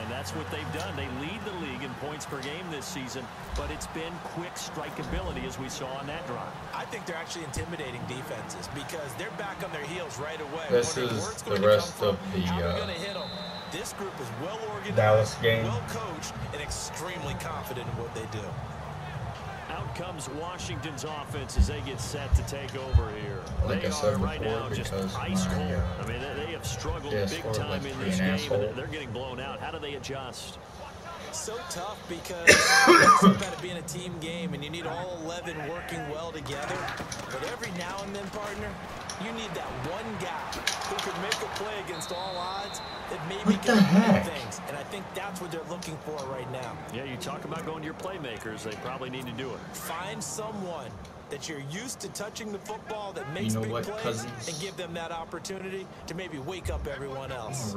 And that's what they've done. They lead the league in points per game this season, but it's been quick strikeability as we saw on that drive. I think they're actually intimidating defenses because they're back on their heels right away. This is the rest of the This group is well organized, Dallas game. well coached, and extremely confident in what they do. Out comes Washington's offense as they get set to take over here. Like they I said are before, right now just ice cold. I mean, they have struggled big time in this game, and they're getting blown out. How do they adjust? So tough because it's about it being a team game, and you need all 11 working well together. But every now and then, partner, you need that one guy who can make a play against all odds that maybe can do things. And I think that's what they're looking for right now. Yeah, you talk about going to your playmakers. They probably need to do it. Find someone that you're used to touching the football that makes big plays and give them that opportunity to maybe wake up everyone else.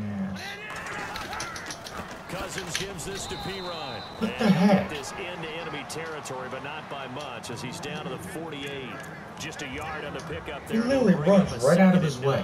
Cousins gives this to Perine. What the heck? This into enemy territory, but not by much as he's down to the 48. Just a yard on the pickup there. He literally runs right out of his way.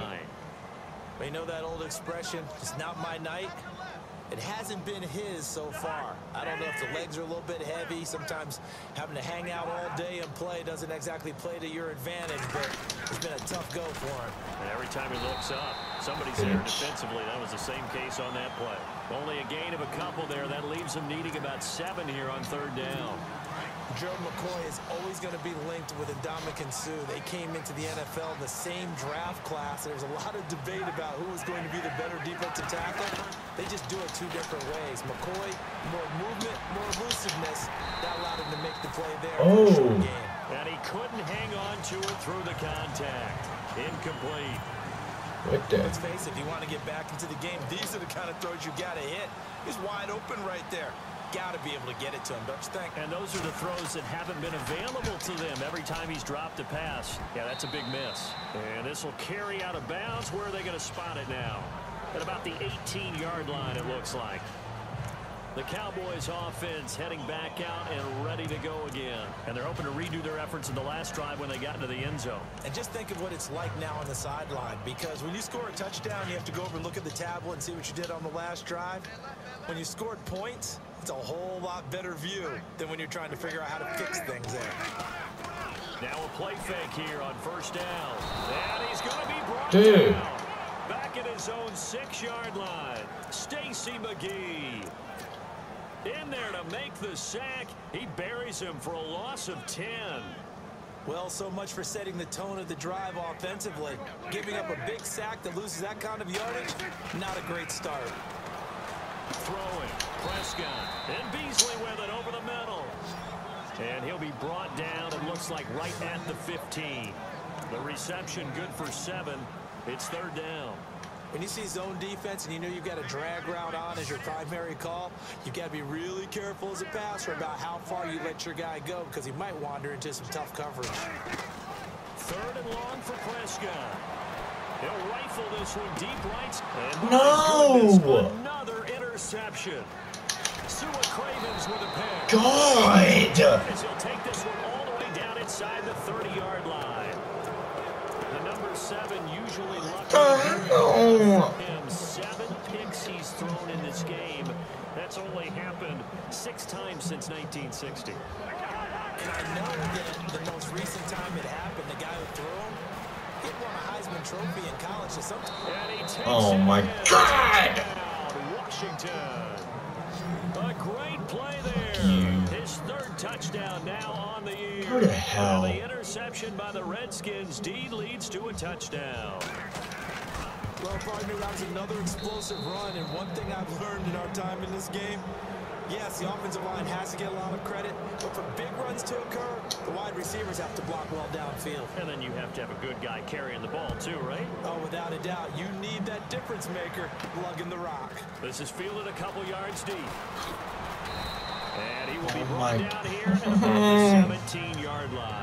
You know that old expression, it's not my night? It hasn't been his so far. I don't know if the legs are a little bit heavy. Sometimes having to hang out all day and play doesn't exactly play to your advantage, but it's been a tough go for him. And every time he looks up, somebody's there defensively. That was the same case on that play. Only a gain of a couple there. That leaves him needing about 7 here on 3rd down. Gerald McCoy is always going to be linked with Ndamukong Suh. They came into the NFL in the same draft class. There's a lot of debate about who was going to be the better defensive tackle. They just do it 2 different ways. McCoy, more movement, more elusiveness. That allowed him to make the play there. And he couldn't hang on to it through the contact. Incomplete. Let's face it, if you want to get back into the game, these are the kind of throws you got to hit. He's wide open right there. Got to be able to get it to him, don't you think? And those are the throws that haven't been available to them every time he's dropped a pass. Yeah, that's a big miss. And this will carry out of bounds. Where are they going to spot it now? At about the 18-yard line, it looks like. The Cowboys offense heading back out and ready to go again. And they're hoping to redo their efforts in the last drive when they got into the end zone. And just think of what it's like now on the sideline, because when you score a touchdown, you have to go over and look at the tablet and see what you did on the last drive. When you scored points, it's a whole lot better view than when you're trying to figure out how to fix things there. Now a play fake here on 1st down. And he's going to be brought down. Back at his own 6-yard line. Stacy McGee. In there to make the sack. He buries him for a loss of 10. Well, so much for setting the tone of the drive offensively. Giving up a big sack that loses that kind of yardage, not a great start. Throwing. Prescott. And Beasley with it over the middle. And he'll be brought down, it looks like, right at the 15. The reception good for 7. It's 3rd down. When you see zone defense and you know you've got a drag route on as your primary call, you've got to be really careful as a passer about how far you let your guy go, because he might wander into some tough coverage. 3rd and long for Prescott. He'll rifle this one deep right. And no! Another interception. Sua Cravens with a pick. God! He'll take this one all the way down inside the 30-yard line. The number 7 usually lucky. Him 7 picks he's thrown in this game. That's only happened 6 times since 1960. And I know that the most recent time it happened, the guy who threw him, he won a Heisman Trophy in college. Oh my God! Washington. A great play there. His 3rd touchdown now on the year. Who the hell? The interception by the Redskins. D leads to a touchdown. Well, partner, that was another explosive run, and one thing I've learned in our time in this game, yes, the offensive line has to get a lot of credit, but for big runs to occur, the wide receivers have to block well downfield. And then you have to have a good guy carrying the ball too, right? Oh, without a doubt. You need that difference maker lugging the rock. This is fielded a couple yards deep. And he will be brought down here at the 17-yard line.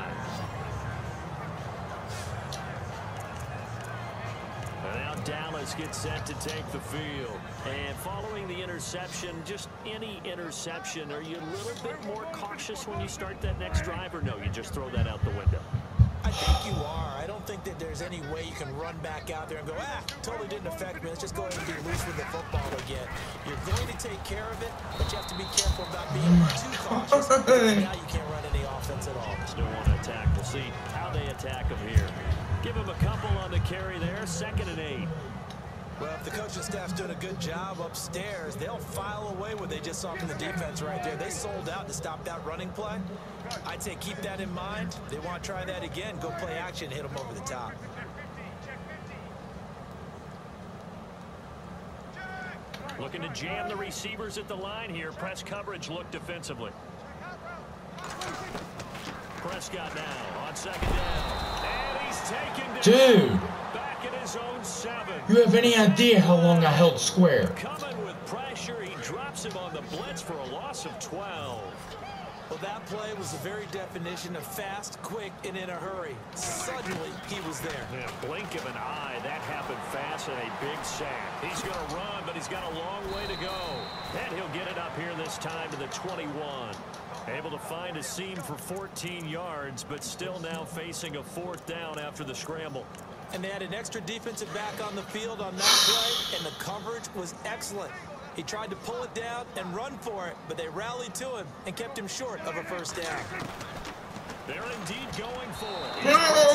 And now Dallas gets set to take the field. And following the interception, just any interception, are you a little bit more cautious when you start that next drive, or no, you just throw that out the window? I think you are. I don't think that there's any way you can run back out there and go, totally didn't affect me. Let's just go ahead and be loose with the football again. You're going to take care of it, but you have to be careful about being too cautious. Now you can't run any offense at all. Still want to attack. We'll see how they attack him here. Give him a couple on the carry there. 2nd and 8. Well, if the coaching staff's doing a good job upstairs, they'll file away what they just saw from the defense right there. They sold out to stop that running play. I'd say keep that in mind. They want to try that again. Go play action, hit them over the top. Looking to jam the receivers at the line here. Press coverage look defensively. Prescott now on 2nd down. And he's taken down. Dude. Back at his own 7. You have any idea how long I held square? Coming with pressure. He drops him on the blitz for a loss of 12. Well, that play was the very definition of fast, quick, and in a hurry. Suddenly, he was there. Yeah, blink of an eye. That happened fast and a big sack. He's going to run, but he's got a long way to go. And he'll get it up here this time to the 21. Able to find a seam for 14 yards, but still now facing a 4th down after the scramble. And they had an extra defensive back on the field on that play, and the coverage was excellent. He tried to pull it down and run for it, but they rallied to him and kept him short of a 1st down. They're indeed going for it.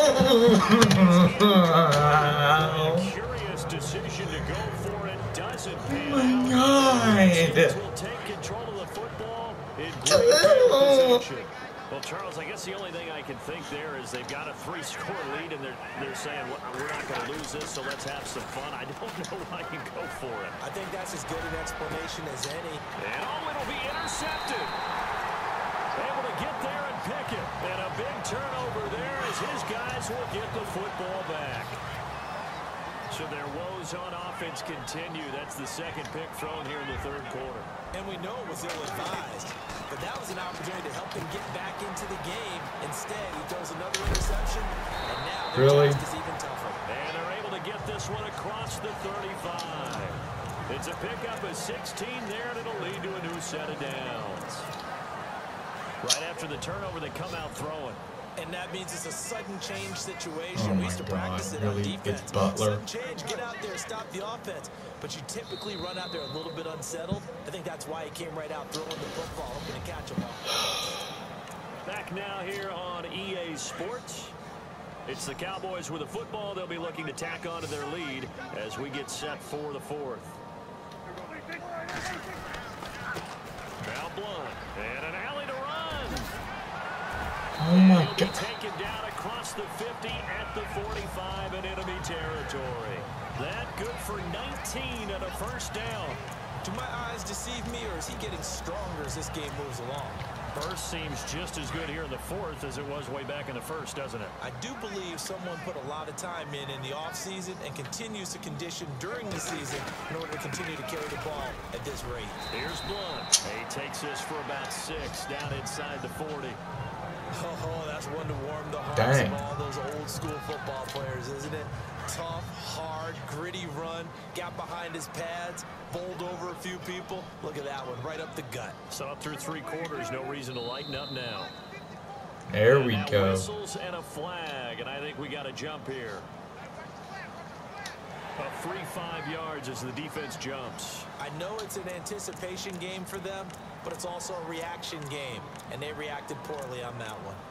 A curious decision to go for it. Doesn't pan out. Oh my God. Will take control of the football in great field position. Well, Charles, I guess the only thing I can think there is they've got a 3-score lead, and they're saying, well, we're not going to lose this, so let's have some fun. I don't know why you go for it. I think that's as good an explanation as any. And it'll be intercepted. Able to get there and pick it. And a big turnover there as his guys will get the football back. So their woes on offense continue. That's the 2nd pick thrown here in the 3rd quarter. And we know it was ill-advised, but that was an opportunity to help him get back into the game. Instead, he throws another interception, and now their task is even tougher. And they're able to get this one across the 35. It's a pickup of 16 there, and it'll lead to a new set of downs. Right after the turnover, they come out throwing. And that means it's a sudden change situation. We used to practice it on defense. It's Butler. Sudden change, get out there, stop the offense. But you typically run out there a little bit unsettled. I think that's why he came right out throwing the football, hoping to catch him up. Back now here on EA Sports. It's the Cowboys with a football. They'll be looking to tack on to their lead as we get set for the 4th. Now Blunt. And an alley to run. Oh my God. Taken down across the 50 at the 45 in enemy territory. That good for 19 and a 1st down. Do my eyes deceive me, or is he getting stronger as this game moves along? First seems just as good here in the 4th as it was way back in the 1st, doesn't it? I do believe someone put a lot of time in the offseason and continues to condition during the season in order to continue to carry the ball at this rate. Here's Blunt. He takes this for about 6 down inside the 40. Oh, that's one to warm the hearts Dang. of all those old school football players, isn't it? Tough, hard, gritty run, got behind his pads, bowled over a few people. Look at that one, right up the gut. So through 3 quarters, no reason to lighten up now. There we now go. Whistles and a flag, and I think we got a jump here. A free 5 yards as the defense jumps. I know it's an anticipation game for them, but it's also a reaction game, and they reacted poorly on that one.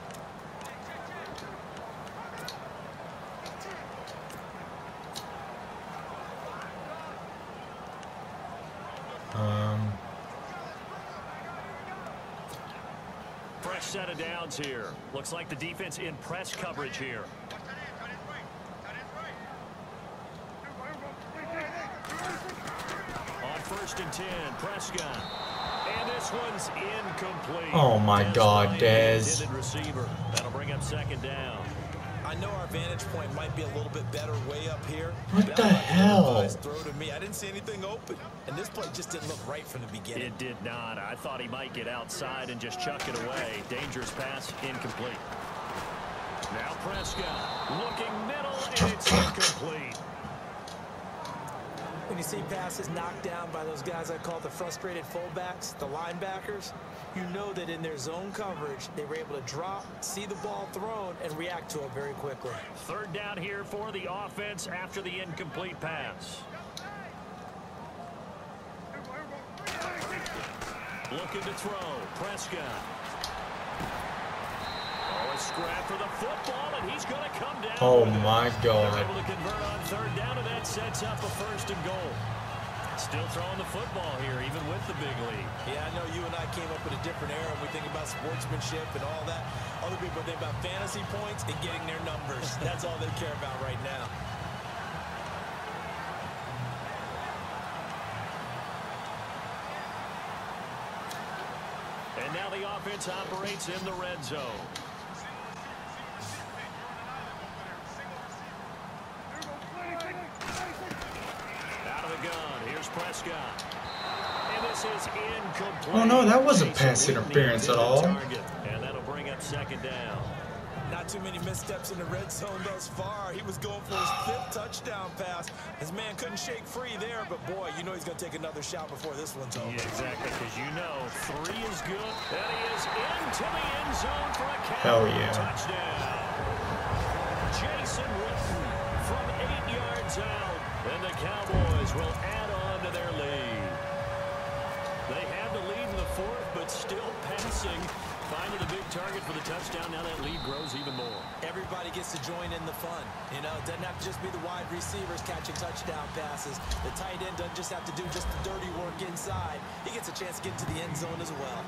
Fresh set of downs here. Looks like the defense in press coverage here. On 1st and 10, Prescott. And this one's incomplete. Oh my God, Dez. Receiver. That'll bring up 2nd down. I know our vantage point might be a little bit better way up here. What the hell? Throw to me. I didn't see anything open, and this play just didn't look right from the beginning. It did not. I thought he might get outside and just chuck it away. Dangerous pass, incomplete. Now Prescott looking middle, and it's incomplete. When you see passes knocked down by those guys I call the frustrated fullbacks, the linebackers, you know that in their zone coverage, they were able to drop, see the ball thrown, and react to it very quickly. 3rd down here for the offense after the incomplete pass. Looking to throw. Prescott. Oh, a scrap for the football, and he's going to come down. Oh my God. They're able to convert on third down, and that sets up a 1st and goal. Still throwing the football here, even with the big lead. Yeah, I know you and I came up in a different era. We think about sportsmanship and all that. Other people think about fantasy points and getting their numbers. That's all they care about right now. And now the offense operates in the red zone. Out of the gun, here's Prescott. And this is incomplete. Oh no, that wasn't pass interference at all. And that'll bring up 2nd down. Not too many missteps in the red zone thus far. He was going for his 5th touchdown pass. His man couldn't shake free there, but boy, you know he's going to take another shot before this one's over. Yeah, exactly, because you know 3 is good. And he is into the end zone for a Hell yeah. touchdown. Jason Witten from 8 yards out, and the Cowboys will add on to their lead. They had the lead in the 4th, but still passing. Finding the big target for the touchdown. Now that lead grows even more. Everybody gets to join in the fun. You know, it doesn't have to just be the wide receivers catching touchdown passes. The tight end doesn't just have to do just the dirty work inside. He gets a chance to get into the end zone as well.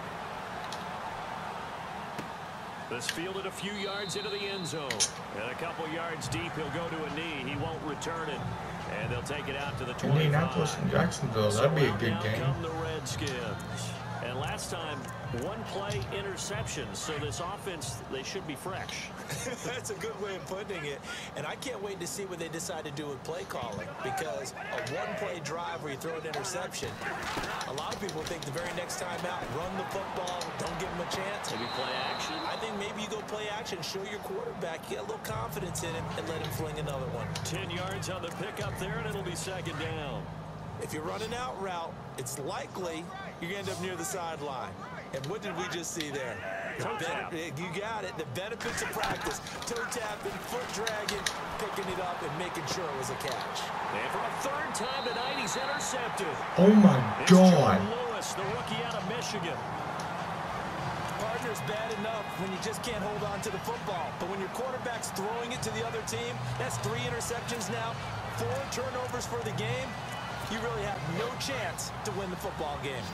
This fielded a few yards into the end zone. And a couple yards deep, he'll go to a knee. He won't return it. And they'll take it out to the 25. Indianapolis and Jacksonville, that'd be a good game. Come the Redskins. And last time, 1-play interception. So this offense, they should be fresh. That's a good way of putting it. And I can't wait to see what they decide to do with play calling. Because a 1-play drive where you throw an interception, a lot of people think the very next time out, run the football, don't give them a chance. Maybe play action. I think maybe you go play action, show your quarterback, get a little confidence in him, and let him fling another one. 10 yards on the pickup there, and it'll be 2nd down. If you're running out route, it's likely you're going to end up near the sideline. And what did we just see there? You got it. The benefits of practice. Toe tapping, foot dragging, picking it up, and making sure it was a catch. And for a 3rd time tonight, he's intercepted. Oh my It's God. Jordan Lewis, the rookie out of Michigan. Partner's bad enough when you just can't hold on to the football. But when your quarterback's throwing it to the other team, that's 3 interceptions now, 4 turnovers for the game. You really have no chance to win the football game.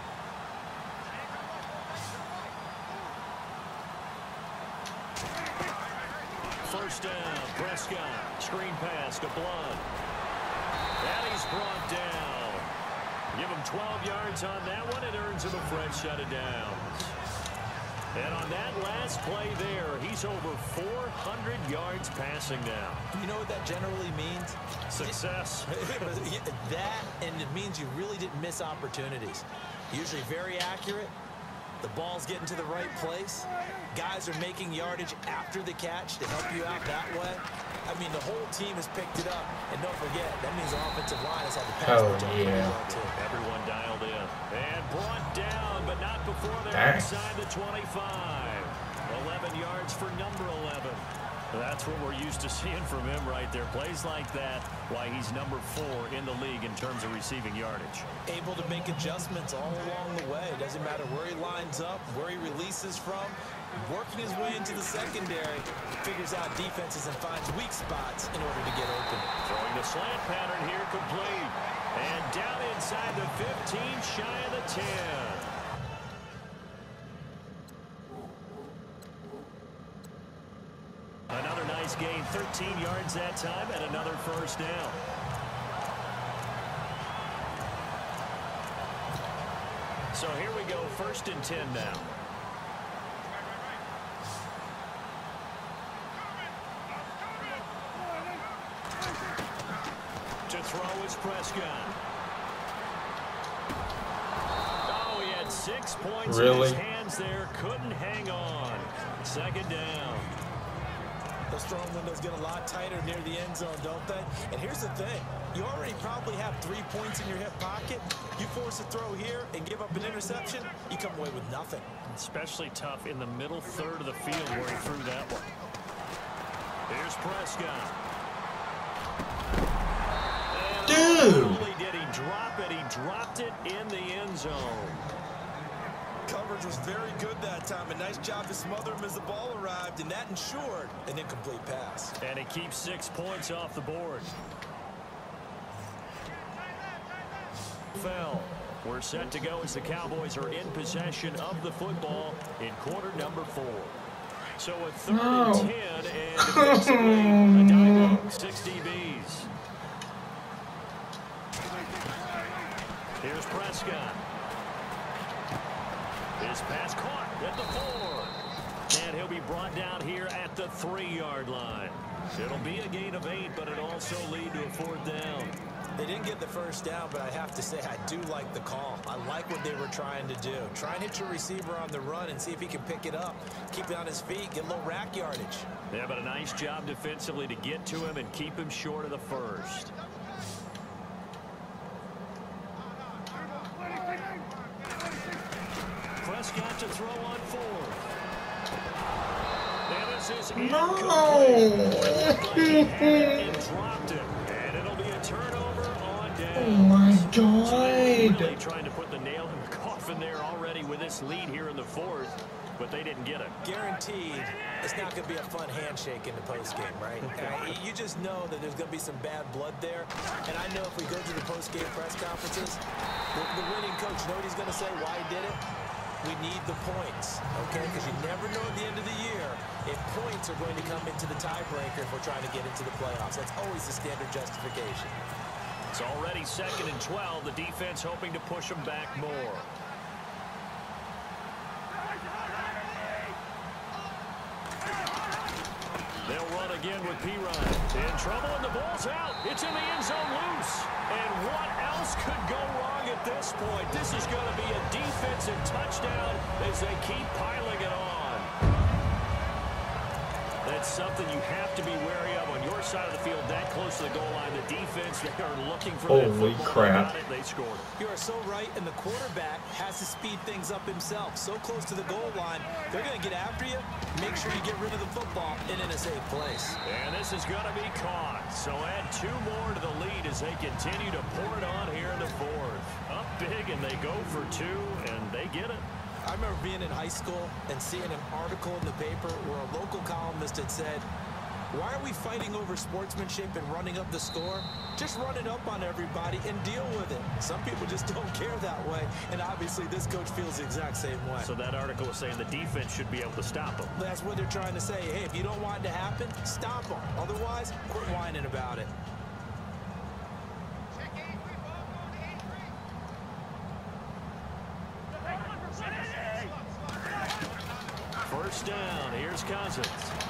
First down, Prescott. Screen pass to Blood. And he's brought down. Give him 12 yards on that one. It earns him a fresh set of downs. And on that last play there, he's over 400 yards passing now. You know what that generally means? Success. That, and it means you really didn't miss opportunities. Usually very accurate. The ball's getting to the right place. Guys are making yardage after the catch to help you out that way. I mean, the whole team has picked it up. And don't forget, that means the offensive line has had the pass protection yeah. well, too. Everyone dialed in. And brought down, but not before they're inside the 25. 11 yards for number 11. That's what we're used to seeing from him right there. Plays like that, why he's number 4 in the league in terms of receiving yardage. Able to make adjustments all along the way. It doesn't matter where he lines up, where he releases from. Working his way into the secondary, figures out defenses and finds weak spots in order to get open. Throwing the slant pattern here, complete. And down inside the 15, shy of the 10. Another nice gain, 13 yards that time, and another first down. So here we go, 1st and 10 now. To throw is Prescott. Oh, he had 6 points in his hands there, couldn't hang on. 2nd down. Those throwing windows get a lot tighter near the end zone, don't they? And here's the thing. You already probably have 3 points in your hip pocket. You force a throw here and give up an interception, you come away with nothing. Especially tough in the middle third of the field where he threw that one. Here's Prescott. Dude! Not only did he drop it, he dropped it in the end zone. coverage was very good that time. A nice job to smother him as the ball arrived, and that ensured an incomplete pass. And he keeps 6 points off the board. Fell. We're set to go as the Cowboys are in possession of the football in quarter number 4. So a 3rd and 10, and defensively, a dive 6 DBs. Here's Prescott. His pass caught at the 4. And he'll be brought down here at the 3-yard line. It'll be a gain of 8, but it'll also lead to a 4th down. They didn't get the first down, but I have to say I do like the call. I like what they were trying to do. Try and hit your receiver on the run and see if he can pick it up. Keep it on his feet, get a little rack yardage. Yeah, but a nice job defensively to get to him and keep him short of the first. Prescott to throw on 4th. And this is and dropped it. And it'll be a turnover on down. Oh my So they were God. really trying to put the nail in the coffin there already with this lead here in the 4th, but they didn't get it. Guaranteed, it's not going to be a fun handshake in the postgame, right? You just know that there's going to be some bad blood there. And I know if we go to the postgame press conferences, the winning coach, you know what he's going to say, why he did it? We need the points, okay? Because you never know at the end of the year if points are going to come into the tiebreaker if we're trying to get into the playoffs. That's always the standard justification. It's already 2nd and 12. The defense hoping to push them back more. They'll run again with P-Ryan. In trouble, and the ball's out. It's in the end zone loose. And what else could go wrong at this point? This is going to be a defensive touchdown as they keep piling it on. That's something you have to be wary of on your side of the field, that close to the goal line. The defense, they are looking for that Holy football. crap. They got it, they scored it. You are so right, and the quarterback has to speed things up himself. So close to the goal line, they're going to get after you. Make sure you get rid of the football and in a safe place. And this is going to be caught. So add 2 more to the lead as they continue to pour it on here in the 4th. Up big, and they go for 2, and they get it. I remember being in high school and seeing an article in the paper where a local columnist had said, why are we fighting over sportsmanship and running up the score? Just run it up on everybody and deal with it. Some people just don't care that way, and obviously this coach feels the exact same way. So that article was saying the defense should be able to stop them. That's what they're trying to say. Hey, if you don't want it to happen, stop them. Otherwise, quit whining about it. First down. Here's Cousins.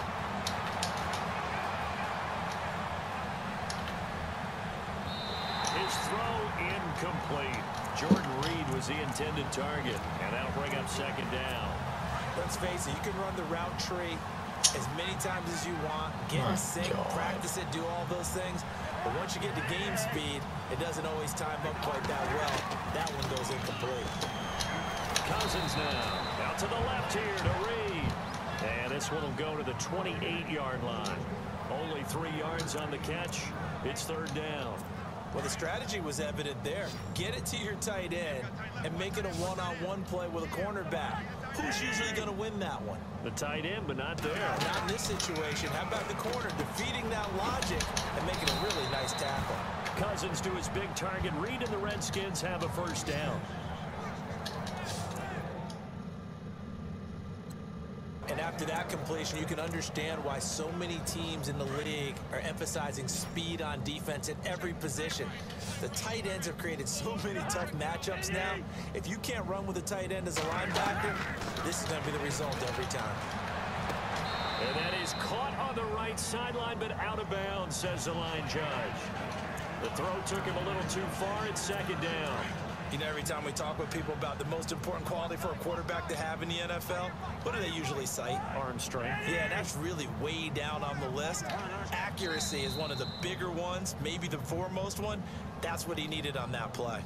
His throw incomplete. Jordan Reed was the intended target, and that'll bring up 2nd down. Let's face it, you can run the route tree as many times as you want, get in sync, practice it, do all those things. But once you get to game speed, it doesn't always time up quite that well. That one goes incomplete. Cousins now out to the left here to Reed. And this one will go to the 28-yard line. Only 3 yards on the catch. It's 3rd down. Well, the strategy was evident there. Get it to your tight end and make it a one-on-one play with a cornerback. Who's usually going to win that one? The tight end, but not there. Not in this situation. How about the corner defeating that logic and making a really nice tackle? Cousins to his big target. Reed and the Redskins have a 1st down. And after that completion, you can understand why so many teams in the league are emphasizing speed on defense in every position. The tight ends have created so many tough matchups now. If you can't run with a tight end as a linebacker, this is going to be the result every time. And that is caught on the right sideline, but out of bounds, says the line judge. The throw took him a little too far. It's 2nd down. You know, every time we talk with people about the most important quality for a quarterback to have in the NFL, what do they usually cite? Arm strength. Yeah, that's really way down on the list. Accuracy is one of the bigger ones, maybe the foremost one. That's what he needed on that play.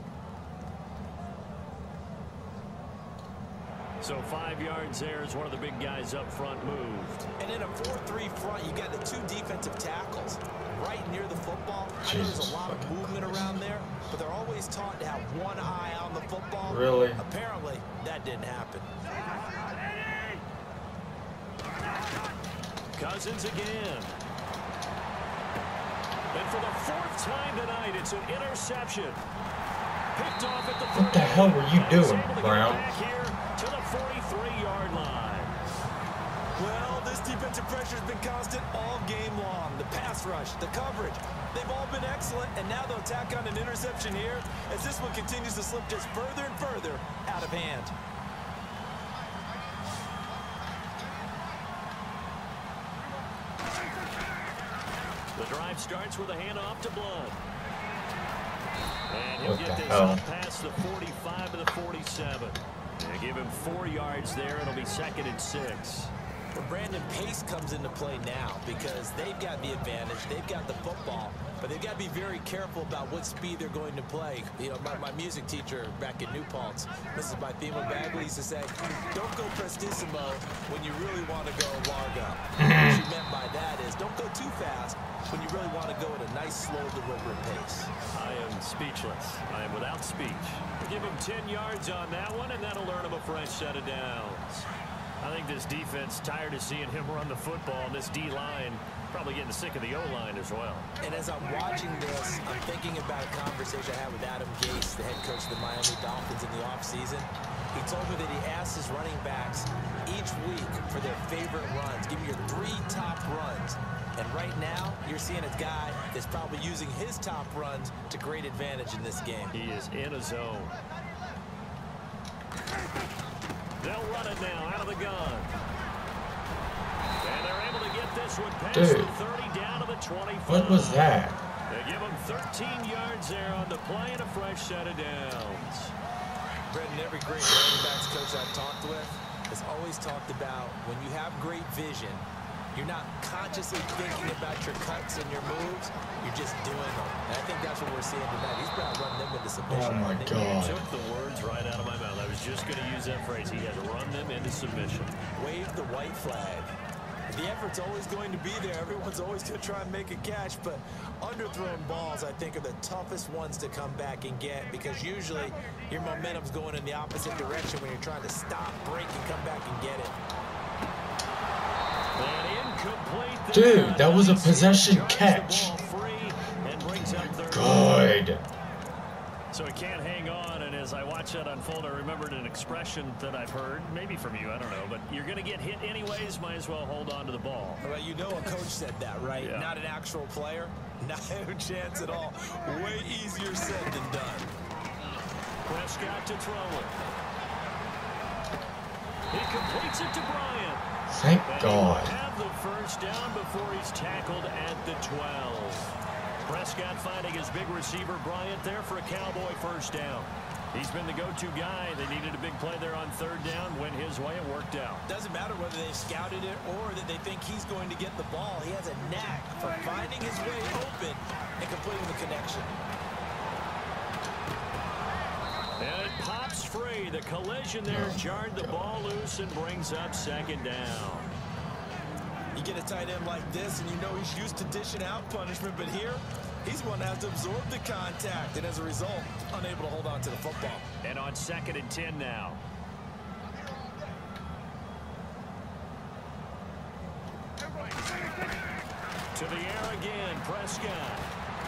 So 5 yards there as one of the big guys up front moved. And in a 4-3 front, you got the 2 defensive tackles right near the football. I know there's a lot of movement around there, but they're always taught to have one eye on the football. Really? Apparently, that didn't happen. Cousins again. And for the 4th time tonight, it's an interception. Picked off at the 30. What the hell were you doing, Brown? Back here to the 43-yard line. Well, this defensive pressure has been constant all game long. The pass rush, the coverage, they've all been excellent, and now they'll tack on an interception here as this one continues to slip just further and further out of hand. The drive starts with a handoff to Blood. And he'll What get the this hell? up past the 45 to the 47. They give him 4 yards there. It'll be 2nd and 6. Well, Brandon, pace comes into play now because they've got the advantage. They've got the football, but they've got to be very careful about what speed they're going to play. You know, my music teacher back in New Paltz, Mrs. Bythema Bagley, used to say, don't go prestissimo when you really want to go largo. What she meant by that is don't go too fast when you really want to go at a nice, slow, deliberate pace. I am speechless. I am without speech. Give him 10 yards on that one, and that'll earn him a fresh set of downs. I think this defense tired of seeing him run the football, and this D-line probably getting sick of the O-line as well. And as I'm watching this, I'm thinking about a conversation I had with Adam Gase, the head coach of the Miami Dolphins in the offseason. He told me that he asked his running backs each week for their favorite runs. Give me your 3 top runs. And right now, you're seeing a guy that's probably using his top runs to great advantage in this game. He is in a zone. They'll run it now out of the gun. And they're able to get this one past the 30 down to the 25. What was that? They give him 13 yards there on the play and a fresh set of downs. Brendan, every great running backs coach I've talked with has always talked about when you have great vision, you're not consciously thinking about your cuts and your moves. You're just doing them. And I think that's what we're seeing tonight. He's about to run them into submission. Oh, my You God. took the words right out of my mouth. I was just going to use that phrase. He had to run them into submission. Wave the white flag. The effort's always going to be there. Everyone's always going to try and make a catch, but underthrown balls, I think, are the toughest ones to come back and get because usually your momentum's going in the opposite direction when you're trying to stop, break, and come back and get it. Dude, that was a possession catch. Good. So he can't hang on, and as I watch that unfold, I remembered an expression that I've heard, maybe from you, I don't know, but you're going to get hit anyways, might as well hold on to the ball. Well, you know a coach said that, right? Yeah. Not an actual player. Not a chance at all. Way easier said than done. Prescott to throw it. He completes it to Bryant. Thank And God. he will have the first down before he's tackled at the 12. Prescott finding his big receiver Bryant there for a Cowboy first down. He's been the go-to guy. They needed a big play there on 3rd down. Went his way. It worked out. Doesn't matter whether they scouted it or that they think he's going to get the ball. He has a knack for finding his way open and completing the connection. And it pops free. The collision there jarred the ball loose and brings up 2nd down. You get a tight end like this, and you know he's used to dishing out punishment, but here, he's one that has to absorb the contact, and as a result, unable to hold on to the football. And on 2nd and 10 now. To the air again, Prescott.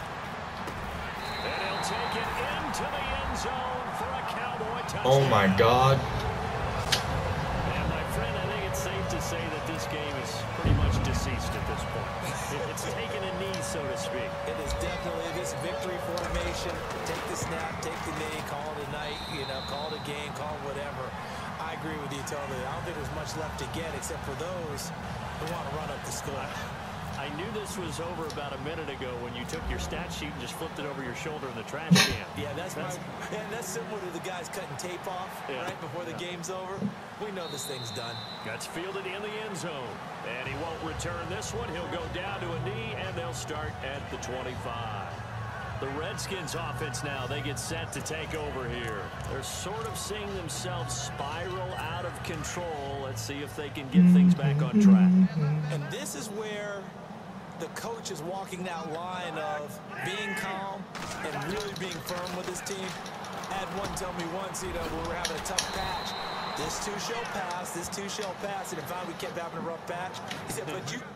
And he'll take it into the end zone for a Cowboy touchdown. Oh my God. And my friend, I think it's safe to say that this game is pretty much deceased at this point. It's taken a knee, so to speak. It is definitely this victory formation. Take the snap, take the knee, call it a night, you know, call it a game, call it whatever. I agree with you totally. I don't think there's much left to get except for those who want to run up the score. I knew this was over about a minute ago when you took your stat sheet and just flipped it over your shoulder in the trash can. Yeah, that's similar to the guys cutting tape off right before the game's over. We know this thing's done. Gets fielded in the end zone. And he won't return this one. He'll go down to a knee, and they'll start at the 25. The Redskins offense now, they get set to take over here. They're sort of seeing themselves spiral out of control. Let's see if they can get things back on track. And this is where the coach is walking that line of being calm and really being firm with his team. Had one tell me once, when we were having a tough patch, this too shall pass, this too shall pass. And if we kept having a rough patch, he said, but you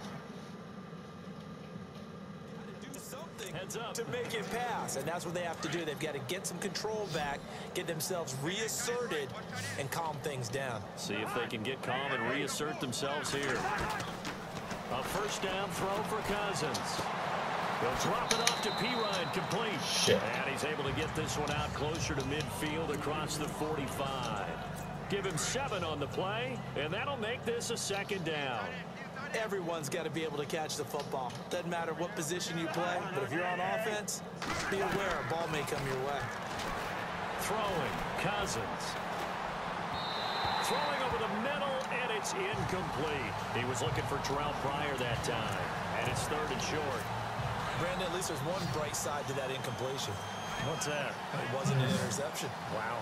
do something to make it pass. And that's what they have to do. They've got to get some control back, get themselves reasserted, and calm things down. See if they can get calm and reassert themselves here. A first down throw for Cousins. They'll drop it off to Pirine, complete. Shit. And he's able to get this one out closer to midfield across the 45. Give him 7 on the play, and that'll make this a second down. Everyone's got to be able to catch the football. Doesn't matter what position you play, but if you're on offense, be aware a ball may come your way. Throwing, Cousins. Throwing over the middle, and it's incomplete. He was looking for Terrell Pryor that time, and it's 3rd and short. Brandon, at least there's one bright side to that incompletion. What's that? It wasn't an interception. Wow.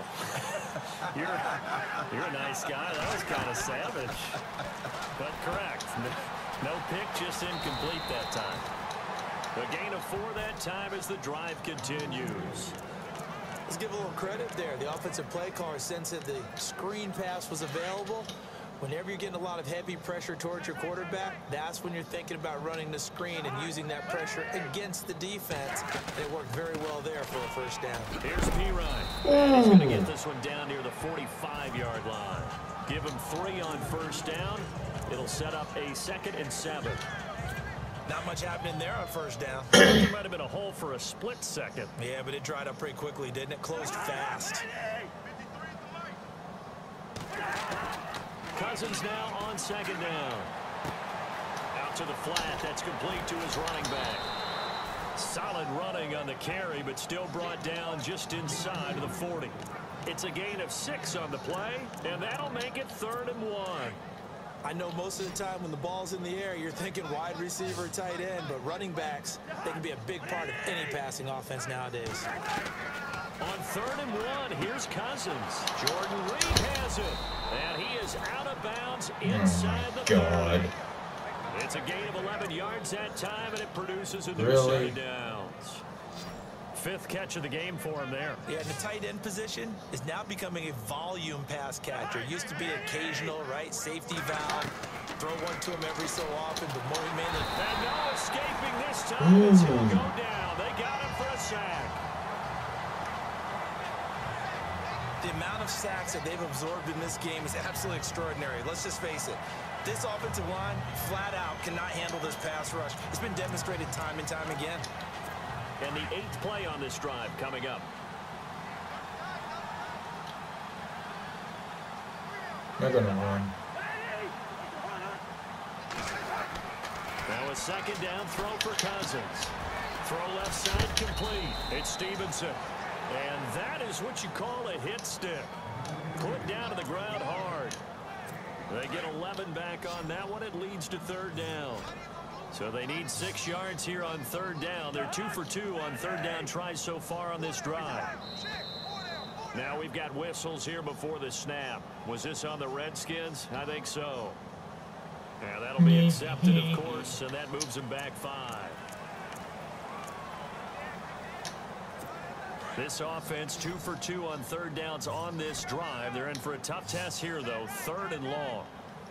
You're a nice guy. That was kind of savage. But correct. No pick, just incomplete that time. A gain of 4 that time as the drive continues. Let's give a little credit there. The offensive play caller sensed that the screen pass was available. Whenever you're getting a lot of heavy pressure towards your quarterback, that's when you're thinking about running the screen and using that pressure against the defense. It worked very well there for a first down. Here's Pirine. He's going to get this one down near the 45-yard line. Give him 3 on first down. It'll set up a 2nd and 7. Not much happening there on first down. There might have been a hole for a split second. Yeah, but it dried up pretty quickly, didn't it? Closed fast. Cousins now on 2nd down. Out to the flat. That's complete to his running back. Solid running on the carry, but still brought down just inside of the 40. It's a gain of 6 on the play, and that'll make it 3rd and 1. I know most of the time when the ball's in the air, you're thinking wide receiver, tight end, but running backs, they can be a big part of any passing offense nowadays. On 3rd and 1, here's Cousins. Jordan Reed has it. And he is out of bounds inside the 30. It's a gain of 11 yards that time, and it produces a new 2nd downs. 5th catch of the game for him there. Yeah, the tight end position is now becoming a volume pass catcher. Used to be occasional, right? Safety valve. Throw one to him every so often, but more mainly. And no escaping this time as he'll go down. They got him for a sack. The amount of sacks that they've absorbed in this game is absolutely extraordinary. Let's just face it. This offensive line, flat out, cannot handle this pass rush. It's been demonstrated time and time again. And the 8th play on this drive coming up. They're going to run. Now a 2nd down throw for Cousins. Throw left side complete. It's Stevenson. And that is what you call a hit stick. Put down to the ground hard. They get 11 back on that one. It leads to 3rd down. So they need 6 yards here on 3rd down. They're 2 for 2 on 3rd down tries so far on this drive. Now we've got whistles here before the snap. Was this on the Redskins? I think so. Yeah, that'll be accepted, of course, and that moves them back 5. This offense 2 for 2 on 3rd downs on this drive. They're in for a tough test here, though. 3rd and long.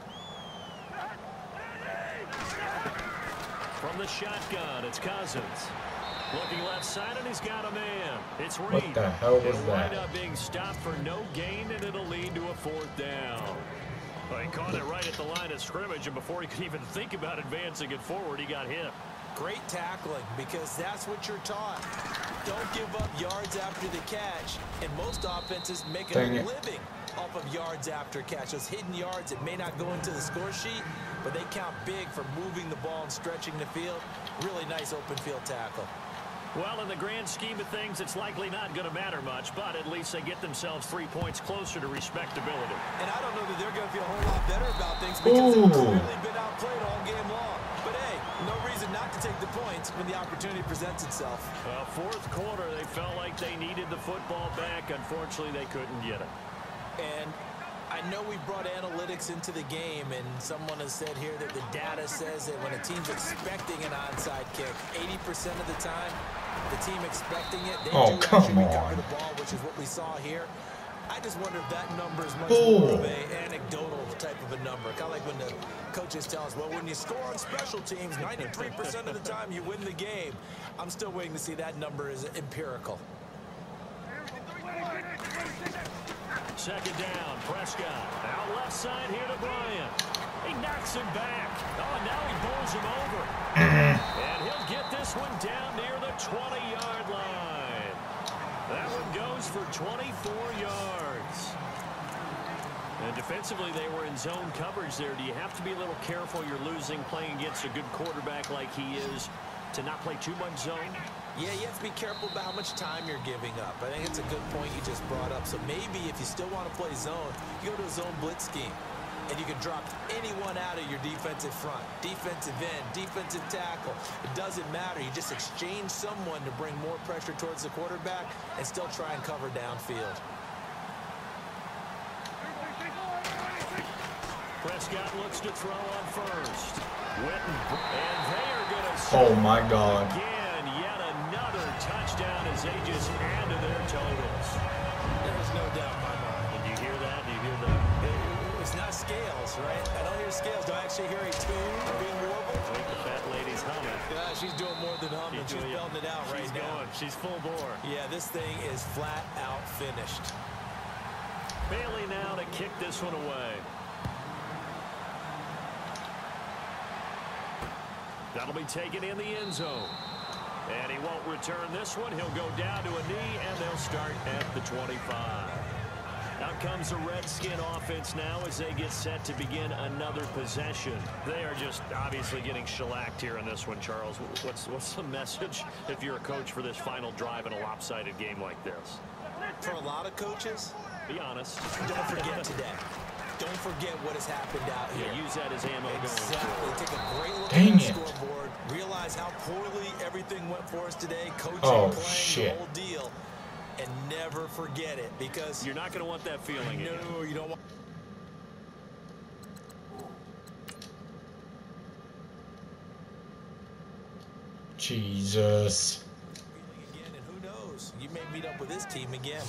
From the shotgun, it's Cousins. Looking left side, and he's got a man. It's Reed. What the hell was it'll that? wind up being stopped for no gain, and it'll lead to a 4th down. Well, he caught it right at the line of scrimmage, and before he could even think about advancing it forward, he got hit. Great tackling, because that's what you're taught. Don't give up yards after the catch, and most offenses make a living off of yards after catch. Those hidden yards that may not go into the score sheet, but they count big for moving the ball and stretching the field. Really nice open field tackle. Well, in the grand scheme of things, it's likely not going to matter much, but at least they get themselves 3 points closer to respectability. And I don't know that they're going to feel a whole lot better about things because they've clearly been outplayed all game long. But hey, no reason not to take the points when the opportunity presents itself. Well, 4th quarter, they felt like they needed the football back. Unfortunately, they couldn't get it. And I know we brought analytics into the game, and someone has said here that the data says that when a team's expecting an onside kick, 80% of the time, the team expecting it, they Oh, do come actually recover on. the ball, which is what we saw here. I just wonder if that number is much more of an anecdotal type of a number. Kind of like when the coaches tell us, well, when you score on special teams, 93% of the time you win the game. I'm still waiting to see that number is empirical. Second down, Prescott. Out left side here to Bryant. He knocks him back. Oh, and now he bowls him over. And he'll get this one down near the 20-yard line. That one goes for 24 yards. And defensively, they were in zone coverage there. Do you have to be a little careful? You're losing playing against a good quarterback like he is to not play too much zone? Yeah, you have to be careful about how much time you're giving up. I think it's a good point you just brought up. So maybe if you still want to play zone, you go to a zone blitz scheme. And you can drop anyone out of your defensive front, defensive end, defensive tackle. It doesn't matter. You just exchange someone to bring more pressure towards the quarterback and still try and cover downfield. Prescott looks to throw on first. Witten, and they are going to Oh my God. again, yet another touchdown as they just add to their totals. There's no doubt in my mind. Did you hear that? Do you hear that? It's not scales, right? I don't hear scales. Do I actually hear a tune being warbled? I think the fat lady's humming. Yeah, she's doing more than humming. She's belting it out right now. She's full bore. Yeah, this thing is flat out finished. Bailey now to kick this one away. That'll be taken in the end zone. And he won't return this one. He'll go down to a knee, and they'll start at the 25. Out comes the Redskin offense now as they get set to begin another possession. They are just obviously getting shellacked here in this one, Charles. What's the message if you're a coach for this final drive in a lopsided game like this? For a lot of coaches, be honest. don't forget today. Don't forget what has happened out here. Yeah, use that as ammo Exactly. going forward. Take a great look Dang at the it. scoreboard. Realize how poorly everything went for us today. Coaching, Oh, playing, shit. the whole deal. And never forget it because You're not going to want that feeling in you. no, you don't want. Jesus. Feeling again, and who knows? You may meet up with this team again.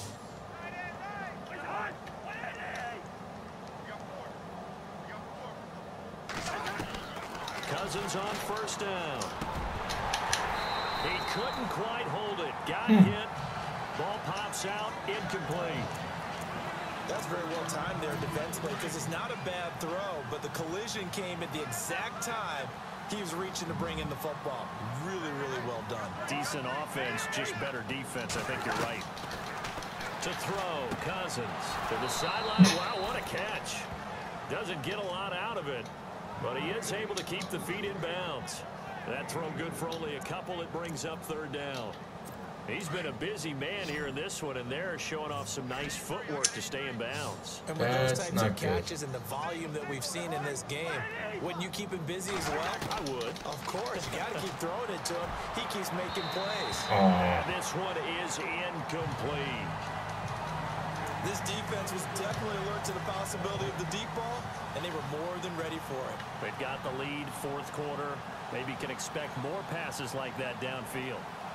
Cousins on first down. He couldn't quite hold it. Got hit. Ball pops out. Incomplete. That's very well timed there defensively because it's not a bad throw, but the collision came at the exact time he was reaching to bring in the football. Really, really well done. Decent offense, just better defense. I think you're right. To throw, Cousins to the sideline. Wow, what a catch. Doesn't get a lot out of it, but he is able to keep the feet in bounds. That throw good for only a couple. It brings up third down. He's been a busy man here in this one, and they're showing off some nice footwork to stay in bounds. And with those That's types not of good. catches and the volume that we've seen in this game, wouldn't you keep him busy as well? I would. Of course. You got to keep throwing it to him. He keeps making plays. And this one is incomplete. This defense was definitely alert to the possibility of the deep ball, and they were more than ready for it. They've got the lead, fourth quarter. Maybe can expect more passes like that downfield.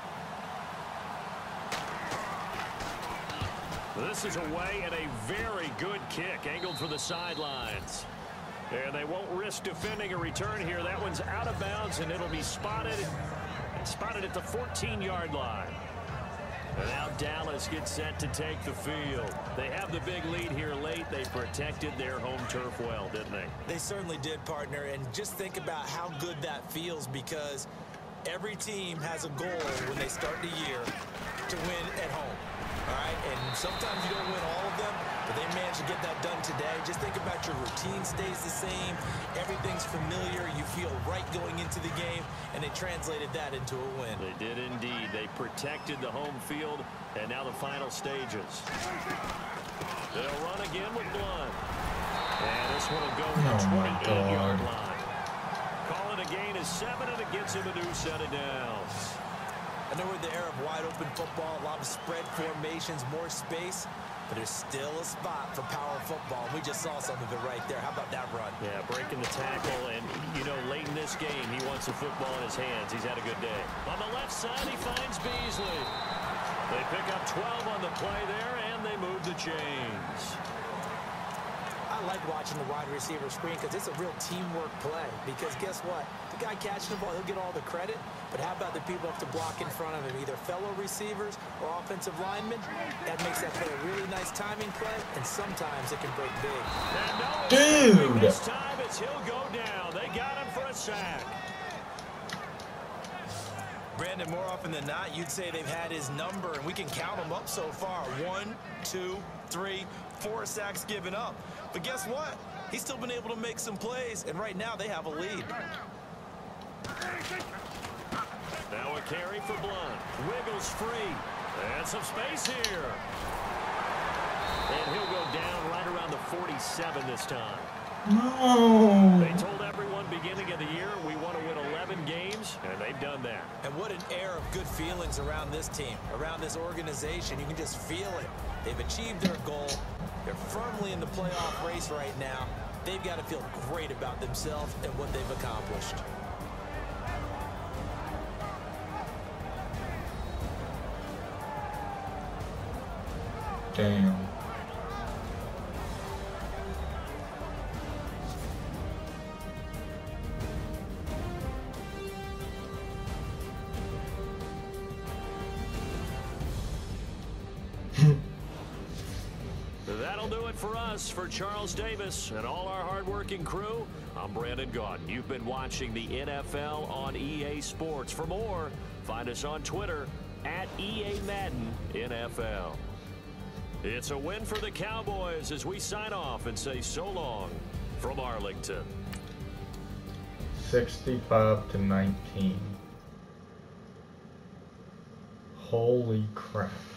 This is away and a very good kick angled for the sidelines. And they won't risk defending a return here. That one's out of bounds, and it'll be spotted at the 14-yard line. And now Dallas gets set to take the field. They have the big lead here late. They protected their home turf well, didn't they? They certainly did, partner. And just think about how good that feels because every team has a goal when they start the year to win at home. All right, and sometimes you don't win all of them, but they managed to get that done today. Just think about your routine stays the same. Everything's familiar. You feel right going into the game, and they translated that into a win. They did indeed. They protected the home field, and now the final stages. They'll run again with Blunt. And this one will go to the 28-yard line. Calling a gain of 7, and it gets him a new set of downs. I know we're in the era of wide-open football, a lot of spread formations, more space. But there's still a spot for power football. We just saw some of it right there. How about that run? Yeah, breaking the tackle, and, you know, late in this game, he wants the football in his hands. He's had a good day. On the left side, he finds Beasley. They pick up 12 on the play there, and they move the chains. I like watching the wide receiver screen because it's a real teamwork play. Because guess what? The guy catching the ball, he'll get all the credit. But how about the people have to block in front of him, either fellow receivers or offensive linemen? That makes that play a really nice timing play, and sometimes it can break big. Dude! This time it's he'll go down. They got him for a sack. Brandon, more often than not, you'd say they've had his number, and we can count them up so far. 1, 2, 3, 4 sacks given up. But guess what? He's still been able to make some plays, and right now they have a lead. Now a carry for Blunt. Wiggles free. And some space here. And he'll go down right around the 47 this time. No! They told everyone beginning of the year we want to win 11 games, and they've done that. And what an air of good feelings around this team, around this organization. You can just feel it. They've achieved their goal. They're firmly in the playoff race right now. They've got to feel great about themselves and what they've accomplished. Damn. That'll do it for us. For Charles Davis and all our hardworking crew, I'm Brandon Gaudin. You've been watching the NFL on EA Sports. For more, find us on Twitter at EA Madden NFL. It's a win for the Cowboys as we sign off and say so long from Arlington. 65-19. Holy crap.